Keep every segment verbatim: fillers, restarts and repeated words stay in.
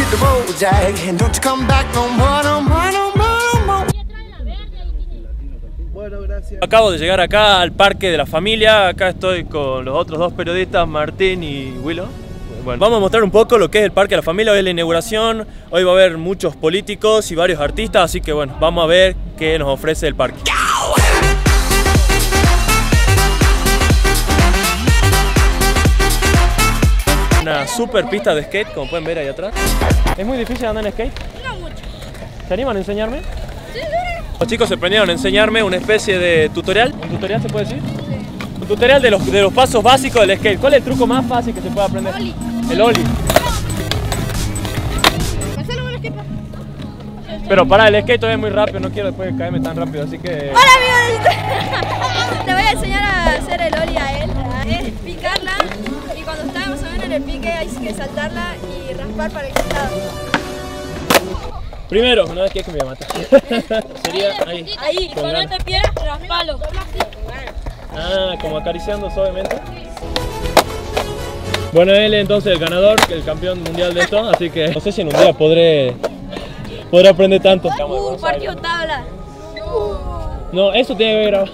the road, Jack, and don't you come back no more, no more, no more, no more. Bueno, gracias. Acabo de llegar acá al Parque de la Familia. Acá estoy con los otros dos periodistas, Martín y Willow. Bueno, vamos a mostrar un poco lo que es el Parque de la Familia. Hoy es la inauguración, hoy va a haber muchos políticos y varios artistas, así que bueno, vamos a ver qué nos ofrece el parque. Una super pista de skate, como pueden ver ahí atrás. ¿Es muy difícil andar en skate? No mucho. ¿Se animan a enseñarme? Sí, sí. Los chicos se prendieron a enseñarme una especie de tutorial. ¿Un tutorial se puede decir? Sí. Un tutorial de los, de los pasos básicos del skate. ¿Cuál es el truco más fácil que se puede aprender? Ollie. El ollie. Hacelo con el skate. Pero para el skate todavía es muy rápido, no quiero después caerme tan rápido, así que... Hola amigos, le voy a enseñar a hacer el ollie a él. Es picarla y cuando está más o menos en el pique hay que saltarla y raspar para el costado. Primero, una vez que es que me voy a matar. Sería ahí. Ahí, con, con este pie, raspalo. Ah, como acariciando suavemente. Bueno, él es entonces el ganador, el campeón mundial de esto, así que no sé si en un día podré, podré aprender tanto. Uh, partió tabla. No, eso tiene que grabar.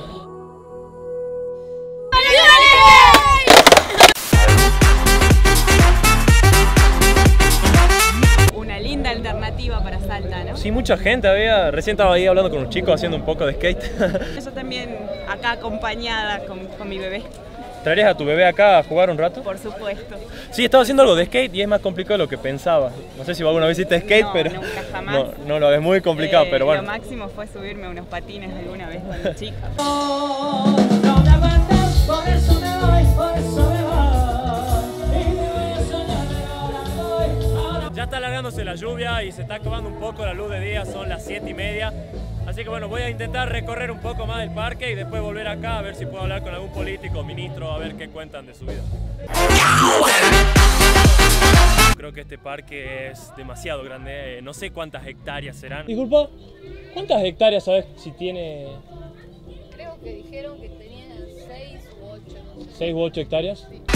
Una linda alternativa para Salta, ¿no? Sí, mucha gente había, recién estaba ahí hablando con un chico haciendo un poco de skate. Yo también acá acompañada con, con mi bebé. ¿Traerías a tu bebé acá a jugar un rato? Por supuesto. Sí, estaba haciendo algo de skate y es más complicado de lo que pensaba. No sé si alguna vez hiciste skate, No, pero nunca jamás. no, no lo es muy complicado, Eh, pero bueno. Lo máximo fue subirme a unos patines alguna vez cuando chica. Ya está alargándose la lluvia y se está acabando un poco la luz de día, son las siete y media. Así que bueno, voy a intentar recorrer un poco más el parque y después volver acá a ver si puedo hablar con algún político o ministro a ver qué cuentan de su vida. Creo que este parque es demasiado grande, no sé cuántas hectáreas serán. Disculpa, ¿cuántas hectáreas sabes si tiene? Creo que dijeron que tenían seis u ocho. ¿seis u ocho hectáreas? Sí.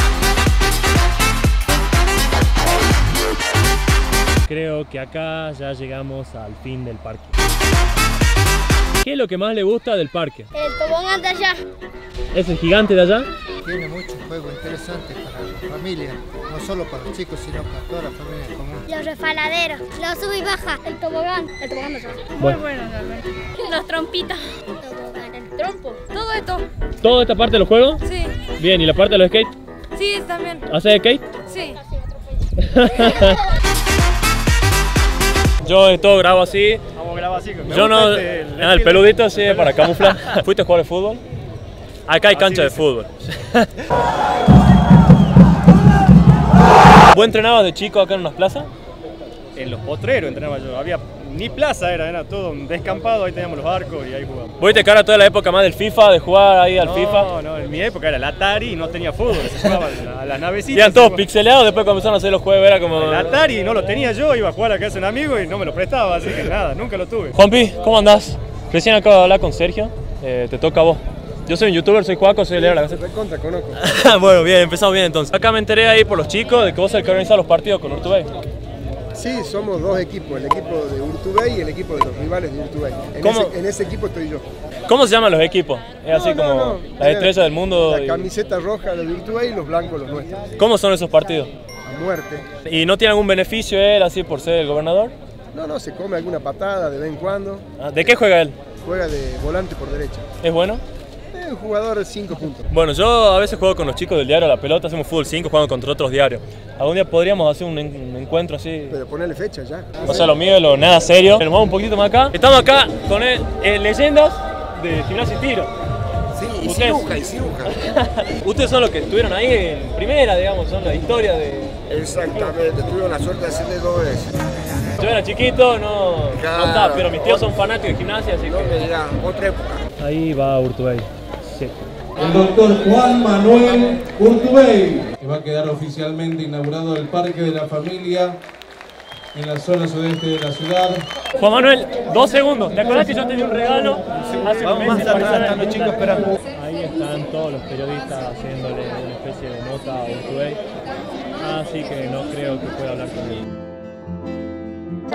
Creo que acá ya llegamos al fin del parque. ¿Qué es lo que más le gusta del parque? El tobogán de allá. ¿Ese gigante de allá? Tiene muchos juegos interesantes para la familia, no solo para los chicos, sino para toda la familia en común. Los resbaladeros, los sube y baja, el tobogán, el tobogán de allá. Bueno. Muy bueno realmente. Los trompitas. El tobogán, el trompo, todo esto. ¿Toda esta parte de los juegos? Sí. Bien, ¿y la parte de los skate? Sí, también. ¿Haces skate? Sí. Yo todo grabo así. Vamos a grabar así. Me Yo no. este, el, Ah, el peludito sí, para camuflar. ¿Fuiste a jugar al fútbol? Acá hay cancha de fútbol. ¿Vos entrenabas de chico acá en unas plazas? En los potreros entrenaba yo. Había ni plaza, era, era todo un descampado. Ahí teníamos los arcos y ahí jugábamos. ¿Vos te cara toda la época más del FIFA, de jugar ahí al no, FIFA? No, no, en mi época era el Atari y no tenía fútbol. Se jugaba a las navecitas. Y eran todos pixeleados, después comenzaron a hacer los juegos, era como... El Atari no lo tenía yo, iba a jugar a casa de un amigo y no me lo prestaba, así que nada, nunca lo tuve. Juanpi, ¿cómo andás? Recién acabo de hablar con Sergio, eh, te toca a vos. Yo soy un youtuber, soy Juaco, soy el Leo de la Gaceta. Recontra, conozco. Bueno, bien, empezamos bien entonces. Acá me enteré ahí por los chicos de que vos sos el que organiza los partidos con Urtubey. Sí, somos dos equipos, el equipo de Urtubey y el equipo de los rivales de Urtubey. En, ¿Cómo? ese, en ese equipo estoy yo. ¿Cómo se llaman los equipos? Es así No, como no, no. las estrellas del mundo. La y... camiseta roja de Urtubey y los blancos los nuestros. ¿Cómo son esos partidos? A muerte. ¿Y no tiene algún beneficio él así por ser el gobernador? No, no, se come alguna patada de vez en cuando. Ah, ¿de qué juega él? Juega de volante por derecha. ¿Es bueno? Es un jugador de cinco puntos. Bueno, yo a veces juego con los chicos del diario La Pelota, hacemos fútbol cinco jugando contra otros diarios. Algún día podríamos hacer un, en un encuentro así. Pero ponerle fecha ya. O sea, lo mío es lo nada serio. Nos vamos un poquito más acá. Estamos acá con el, eh, leyendas de gimnasia y tiro. Sí, y Ustedes- ciruja, y ciruja. Ustedes son los que estuvieron ahí en primera, digamos, son la historia de... Exactamente, tuvimos la suerte de hacerle dos veces. Yo era chiquito, no, Claro. no estaba, pero mis tíos son fanáticos de gimnasia, así No que... me dirán, otra época. Ahí va Urtubey. Sí. El doctor Juan Manuel Urtubey, que va a quedar oficialmente inaugurado el Parque de la Familia en la zona sudeste de la ciudad. Juan Manuel, dos segundos. ¿Te acordás que yo te di un regalo hace unos meses para estar están los chicos esperando. Ahí están todos los periodistas haciéndole una especie de nota a Urtubey. Así que no creo que pueda hablar conmigo.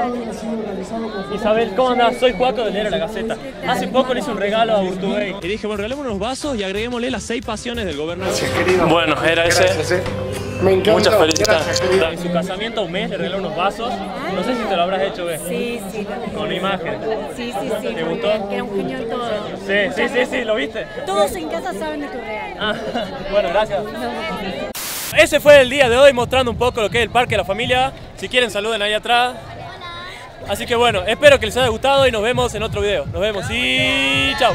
Isabel, ¿cómo andás? Soy Juaco del Diario La Gaceta. Hace poco le hice un regalo a Urtubey. Y dije, bueno, regalemos unos vasos y agreguémosle las seis pasiones del gobernador. Bueno, era ese. Gracias, eh. Me encanta. Muchas felicidades. Gracias, querido. En su casamiento un mes le regaló unos vasos. No sé si te lo habrás hecho, ¿ves? Sí, sí. Con imagen. Sí, sí, sí. ¿Te gustó? Era un genio en todo. Sí, sí, sí, sí, ¿lo viste? Todos en casa saben de tu regalo. Ah, bueno, gracias. Ese fue el día de hoy mostrando un poco lo que es el Parque de la Familia. Si quieren saluden ahí atrás. Así que bueno, espero que les haya gustado y nos vemos en otro video. Nos vemos y chao.